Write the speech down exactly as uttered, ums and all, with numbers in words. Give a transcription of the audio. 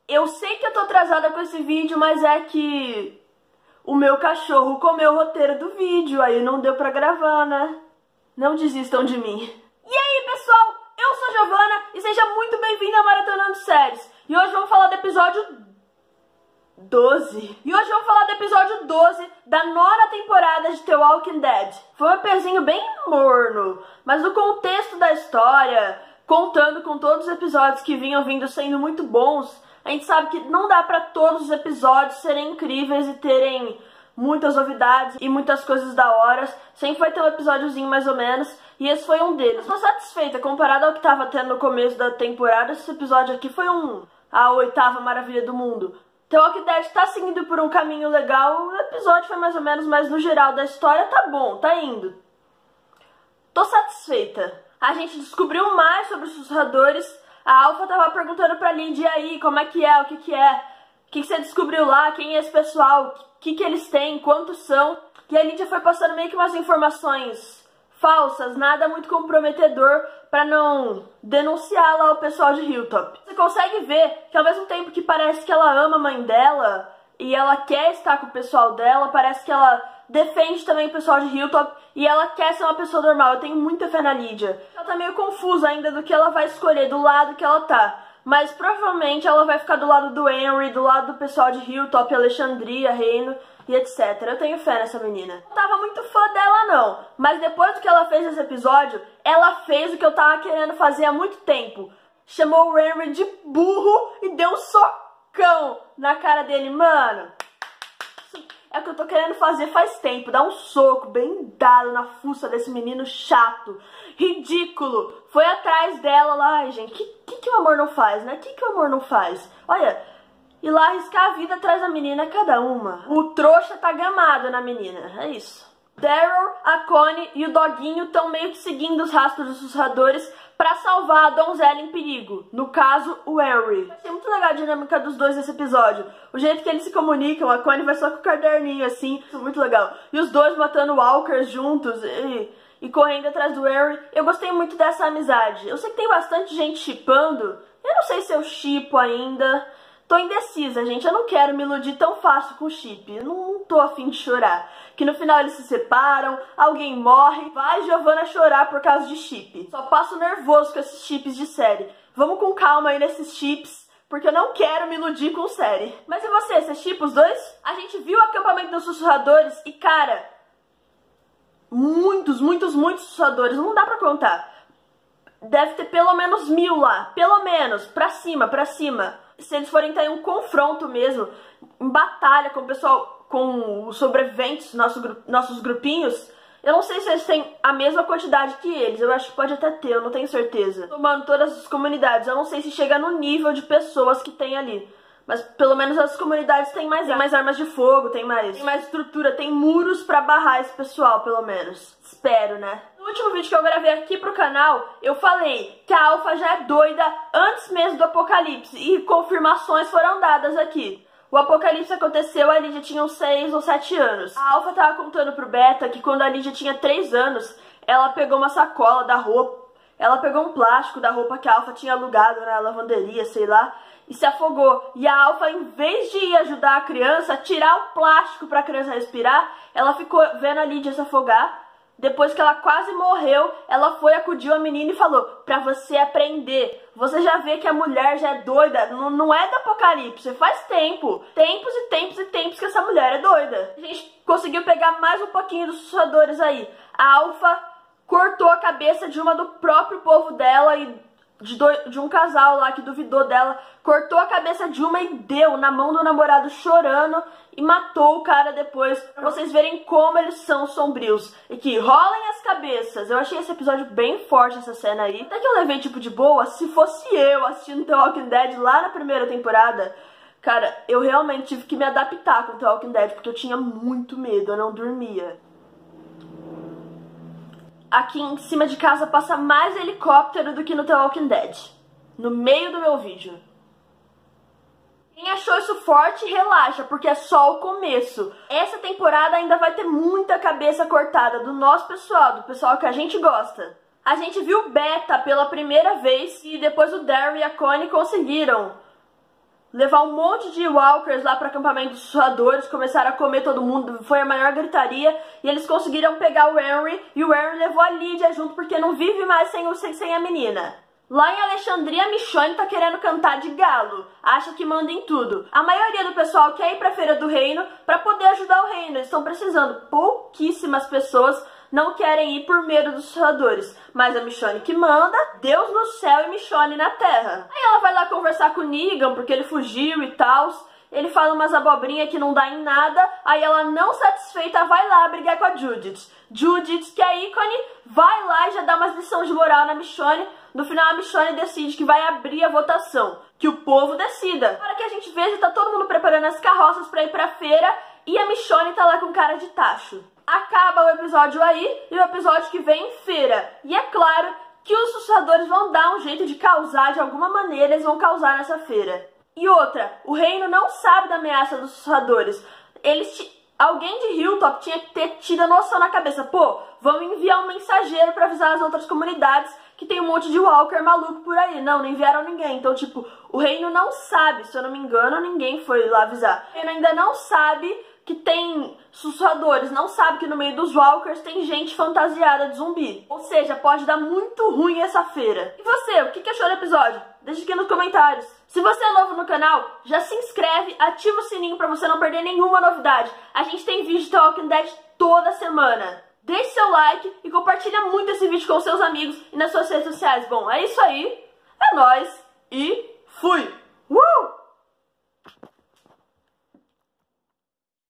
Eu sei que eu tô atrasada com esse vídeo, mas é que o meu cachorro comeu o roteiro do vídeo, aí não deu pra gravar, né? Não desistam de mim. E aí, pessoal? Eu sou a Giovana e seja muito bem-vindo a Maratonando Séries. E hoje vamos falar do episódio doze. E hoje vamos falar do episódio doze da nona temporada de The Walking Dead. Foi um episódio bem morno, mas no contexto da história, contando com todos os episódios que vinham vindo sendo muito bons, a gente sabe que não dá pra todos os episódios serem incríveis e terem muitas novidades e muitas coisas da hora. Sempre vai ter um episódiozinho mais ou menos, e esse foi um deles. Tô satisfeita, comparado ao que tava tendo no começo da temporada, esse episódio aqui foi um... a oitava maravilha do mundo. The Walking Dead tá seguindo por um caminho legal, o episódio foi mais ou menos, mas no geral da história tá bom, tá indo. Tô satisfeita. A gente descobriu mais sobre os sussurradores. A Alpha tava perguntando pra Lindy, e aí, como é que é, o que que é? O que que você descobriu lá, quem é esse pessoal, o que que eles têm, quantos são? E a Lindy foi passando meio que umas informações falsas, nada muito comprometedor pra não denunciar lá o pessoal de Hilltop. Você consegue ver que ao mesmo tempo que parece que ela ama a mãe dela e ela quer estar com o pessoal dela, parece que ela defende também o pessoal de Hilltop e ela quer ser uma pessoa normal. Eu tenho muita fé na Lydia. Ela tá meio confusa ainda do que ela vai escolher, do lado que ela tá. Mas provavelmente ela vai ficar do lado do Henry, do lado do pessoal de Hilltop, Alexandria, Reino e etcétera. Eu tenho fé nessa menina. Não tava muito fã dela não, mas depois do que ela fez nesse episódio, ela fez o que eu tava querendo fazer há muito tempo. Chamou o Henry de burro e deu um socão na cara dele, mano. É o que eu tô querendo fazer faz tempo, dar um soco bem dado na fuça desse menino chato, ridículo. Foi atrás dela lá, ai gente, que, que que o amor não faz, né? Que que o amor não faz? Olha, ir lá arriscar a vida atrás da menina é cada uma. O trouxa tá gamado na menina, é isso. Daryl, a Connie e o Doguinho estão meio que seguindo os rastros dos sussurradores pra salvar a donzela em perigo. No caso, o Henry. Achei muito legal a dinâmica dos dois nesse episódio. O jeito que eles se comunicam, a Connie vai só com o caderninho assim, isso é muito legal. E os dois matando walkers juntos e, e correndo atrás do Henry. Eu gostei muito dessa amizade. Eu sei que tem bastante gente shippando. Eu não sei se eu shippo ainda. Tô indecisa, gente. Eu não quero me iludir tão fácil com o chip. Eu não tô afim de chorar. Que no final eles se separam, alguém morre, vai Giovana chorar por causa de chip. Só passo nervoso com esses chips de série. Vamos com calma aí nesses chips, porque eu não quero me iludir com série. Mas e você, você shippa os dois? A gente viu o acampamento dos sussurradores e, cara, muitos, muitos, muitos sussurradores. Não dá pra contar. Deve ter pelo menos mil lá. Pelo menos. Pra cima, pra cima. Se eles forem ter um confronto mesmo, em batalha com o pessoal, com os sobreviventes, nosso, nossos grupinhos, eu não sei se eles têm a mesma quantidade que eles, eu acho que pode até ter, eu não tenho certeza. Tomando todas as comunidades, eu não sei se chega no nível de pessoas que tem ali, mas pelo menos as comunidades têm mais, mais armas de fogo, tem mais, tem mais estrutura, tem muros pra barrar esse pessoal, pelo menos. Espero, né? No último vídeo que eu gravei aqui pro canal, eu falei que a Alpha já é doida antes mesmo do apocalipse, e confirmações foram dadas aqui. O apocalipse aconteceu, a Lydia tinha uns seis ou sete anos. A Alpha tava contando pro Beta que quando a Lydia tinha três anos, ela pegou uma sacola da roupa, ela pegou um plástico da roupa que a Alpha tinha alugado na lavanderia, sei lá, e se afogou. E a Alpha, em vez de ir ajudar a criança a tirar o plástico pra criança respirar, ela ficou vendo a Lydia se afogar. Depois que ela quase morreu, ela foi, acudiu a menina e falou, pra você aprender. Você já vê que a mulher já é doida, não, não é do apocalipse, faz tempo. Tempos e tempos e tempos que essa mulher é doida. A gente conseguiu pegar mais um pouquinho dos sussurradores aí. A Alpha cortou a cabeça de uma do próprio povo dela e de, do, de um casal lá que duvidou dela. Cortou a cabeça de uma e deu na mão do namorado chorando e matou o cara depois, pra vocês verem como eles são sombrios e que rolem as cabeças. Eu achei esse episódio bem forte, essa cena aí. Até que eu levei tipo de boa. Se fosse eu assistindo The Walking Dead lá na primeira temporada, cara, eu realmente tive que me adaptar com The Walking Dead, porque eu tinha muito medo, eu não dormia. Aqui em cima de casa passa mais helicóptero do que no The Walking Dead, no meio do meu vídeo. Quem achou isso forte, relaxa, porque é só o começo. Essa temporada ainda vai ter muita cabeça cortada do nosso pessoal, do pessoal que a gente gosta. A gente viu Beta pela primeira vez e depois o Daryl e a Connie conseguiram levar um monte de walkers lá para acampamento dos sussurradores, começaram a comer todo mundo, foi a maior gritaria, e eles conseguiram pegar o Henry, e o Henry levou a Lydia junto, porque não vive mais sem, o, sem, sem a menina. Lá em Alexandria, a Michonne tá querendo cantar de galo, acha que manda em tudo. A maioria do pessoal quer ir pra Feira do Reino pra poder ajudar o reino, eles estão precisando. Pouquíssimas pessoas não querem ir por medo dos sussurradores, mas a Michonne que manda, Deus no céu e Michonne na terra. Aí ela vai lá conversar com o Negan, porque ele fugiu e tal. Ele fala umas abobrinhas que não dá em nada, aí ela, não satisfeita, vai lá brigar com a Judith. Judith, que é ícone, vai lá e já dá umas lições de moral na Michonne. No final, a Michonne decide que vai abrir a votação, que o povo decida. Para que a gente veja, tá todo mundo preparando as carroças pra ir pra feira, e a Michonne tá lá com cara de tacho. Acaba o episódio aí, e o episódio que vem em feira. E é claro que os sussurradores vão dar um jeito de causar, de alguma maneira, eles vão causar nessa feira. E outra, o reino não sabe da ameaça dos sussurradores. Eles, alguém de Hilltop tinha que ter tido a noção na cabeça. Pô, vamos enviar um mensageiro pra avisar as outras comunidades que tem um monte de walker maluco por aí. Não, não enviaram ninguém. Então, tipo, o reino não sabe. Se eu não me engano, ninguém foi lá avisar. O reino ainda não sabe que tem sussurradores, não sabe que no meio dos walkers tem gente fantasiada de zumbi. Ou seja, pode dar muito ruim essa feira. E você, o que achou do episódio? Deixa aqui nos comentários. Se você é novo no canal, já se inscreve, ativa o sininho pra você não perder nenhuma novidade. A gente tem vídeo de The Walking Dead toda semana. Deixe seu like e compartilha muito esse vídeo com seus amigos e nas suas redes sociais. Bom, é isso aí. É nóis e fui!